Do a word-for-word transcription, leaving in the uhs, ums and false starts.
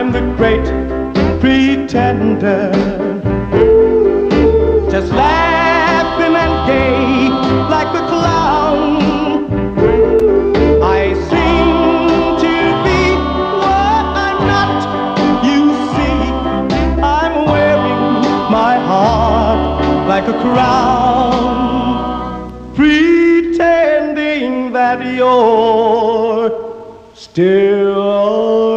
I'm the great pretender, just laughing and gay like a clown. I seem to be what I'm not. You see, I'm wearing my heart like a crown, pretending that you're still